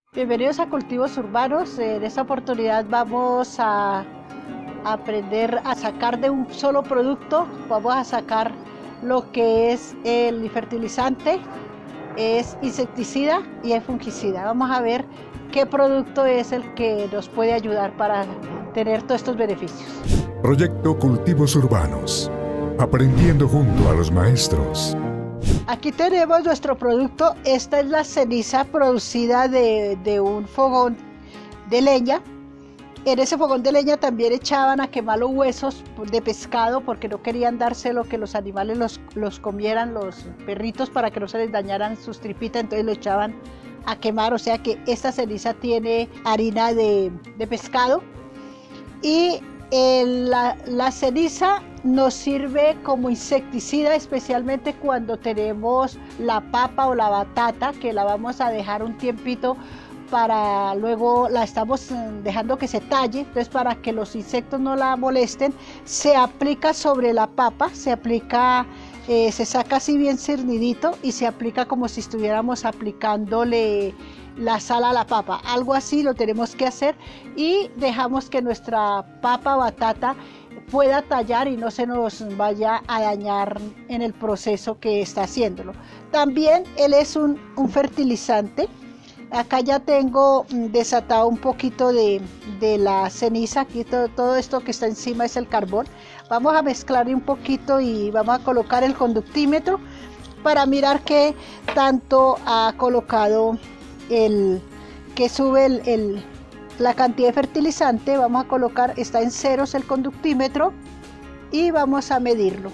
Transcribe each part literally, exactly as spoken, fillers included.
Bienvenidos a Cultivos Urbanos. En esta oportunidad vamos a aprender a sacar de un solo producto, vamos a sacar lo que es el fertilizante, es insecticida y es fungicida. Vamos a ver qué producto es el que nos puede ayudar para tener todos estos beneficios. Proyecto Cultivos Urbanos, aprendiendo junto a los maestros. Aquí tenemos nuestro producto. Esta es la ceniza producida de, de un fogón de leña. En ese fogón de leña también echaban a quemar los huesos de pescado porque no querían dárselo, que los animales los, los comieran, los perritos, para que no se les dañaran sus tripitas, entonces lo echaban a quemar. O sea que esta ceniza tiene harina de, de pescado. Y el, la, la ceniza nos sirve como insecticida, especialmente cuando tenemos la papa o la batata, que la vamos a dejar un tiempito para luego la estamos dejando que se talle. Entonces, para que los insectos no la molesten, se aplica sobre la papa, se aplica, eh, se saca así bien cernidito y se aplica como si estuviéramos aplicándole la sal a la papa. Algo así lo tenemos que hacer y dejamos que nuestra papa o batata pueda tallar y no se nos vaya a dañar en el proceso que está haciéndolo. También él es un, un fertilizante. Acá ya tengo desatado un poquito de, de la ceniza. Aquí todo, todo esto que está encima es el carbón. Vamos a mezclarle un poquito y vamos a colocar el conductímetro para mirar qué tanto ha colocado el que sube el, el la cantidad de fertilizante. Vamos a colocar, está en ceros el conductímetro y vamos a medirlo.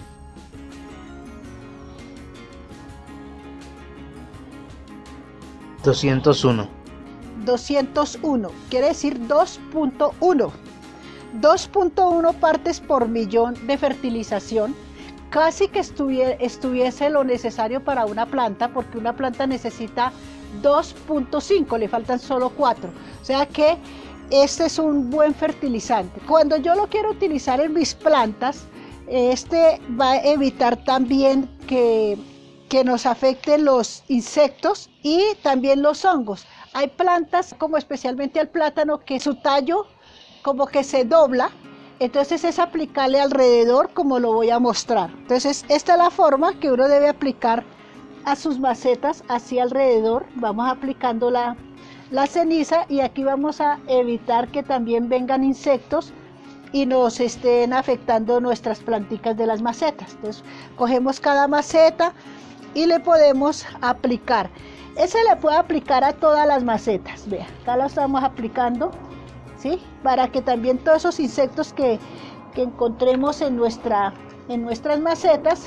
doscientos uno. doscientos uno, quiere decir dos punto uno. dos punto uno partes por millón de fertilización. Casi que estuviese, estuviese lo necesario para una planta, porque una planta necesita dos punto cinco, le faltan solo cuatro. O sea que este es un buen fertilizante. Cuando yo lo quiero utilizar en mis plantas, este va a evitar también que, que nos afecten los insectos y también los hongos. Hay plantas, como especialmente el plátano, que su tallo como que se dobla. Entonces es aplicarle alrededor, como lo voy a mostrar. Entonces esta es la forma que uno debe aplicar a sus macetas, así alrededor. Vamos aplicando la, la ceniza y aquí vamos a evitar que también vengan insectos y nos estén afectando nuestras planticas de las macetas. Entonces cogemos cada maceta y le podemos aplicar. Ese le puede aplicar a todas las macetas. Vea, acá lo estamos aplicando, ¿sí? Para que también todos esos insectos que, que encontremos en, nuestra, en nuestras macetas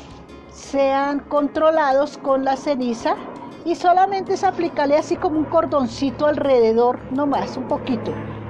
sean controlados con la ceniza. Y solamente es aplicarle así como un cordoncito alrededor, no más, un poquito.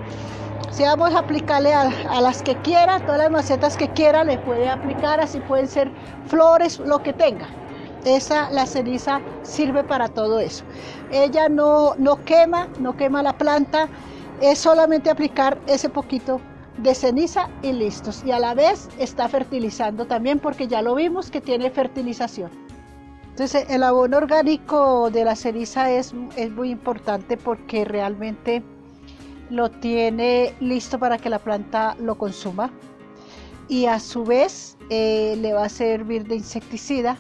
Si vamos a aplicarle a, a las que quiera, todas las macetas que quiera, le puede aplicar, así pueden ser flores, lo que tenga. Esa, la ceniza sirve para todo eso. Ella no, no quema, no quema la planta. Es solamente aplicar ese poquito de ceniza y listos. Y a la vez está fertilizando también, porque ya lo vimos que tiene fertilización. Entonces el abono orgánico de la ceniza es, es muy importante, porque realmente lo tiene listo para que la planta lo consuma. Y a su vez eh, le va a servir de insecticida.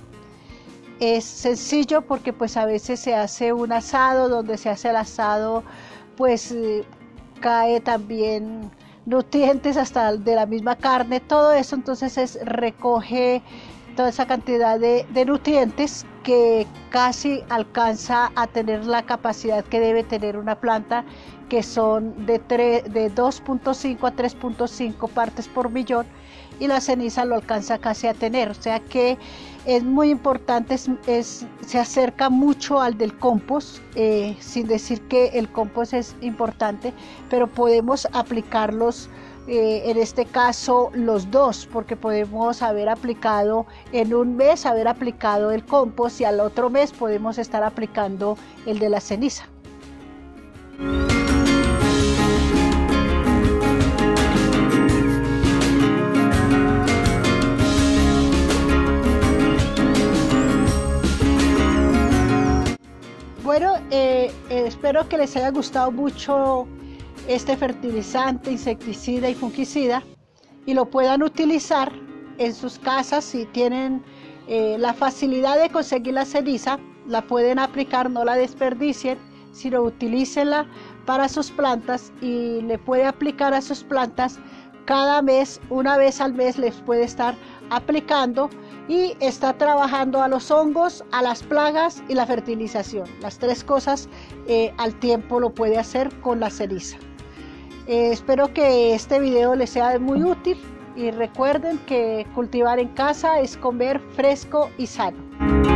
Es sencillo porque pues a veces se hace un asado, donde se hace el asado pues eh, cae también nutrientes hasta de la misma carne, todo eso. Entonces es, recoge toda esa cantidad de, de nutrientes que casi alcanza a tener la capacidad que debe tener una planta, que son de, de dos punto cinco a tres punto cinco partes por millón, y la ceniza lo alcanza casi a tener. O sea que es muy importante, es, es, se acerca mucho al del compost, eh, sin decir que el compost es importante, pero podemos aplicarlos, eh, en este caso los dos, porque podemos haber aplicado en un mes, haber aplicado el compost, y al otro mes podemos estar aplicando el de la ceniza. Bueno, eh, Eh, espero que les haya gustado mucho este fertilizante, insecticida y fungicida y lo puedan utilizar en sus casas. Si tienen eh, la facilidad de conseguir la ceniza, la pueden aplicar, no la desperdicien, sino utilícenla para sus plantas y le puede aplicar a sus plantas cada mes, una vez al mes les puede estar aplicando y está trabajando a los hongos, a las plagas y la fertilización. Las tres cosas eh, al tiempo lo puede hacer con la ceniza. Eh, espero que este video les sea muy útil y recuerden que cultivar en casa es comer fresco y sano.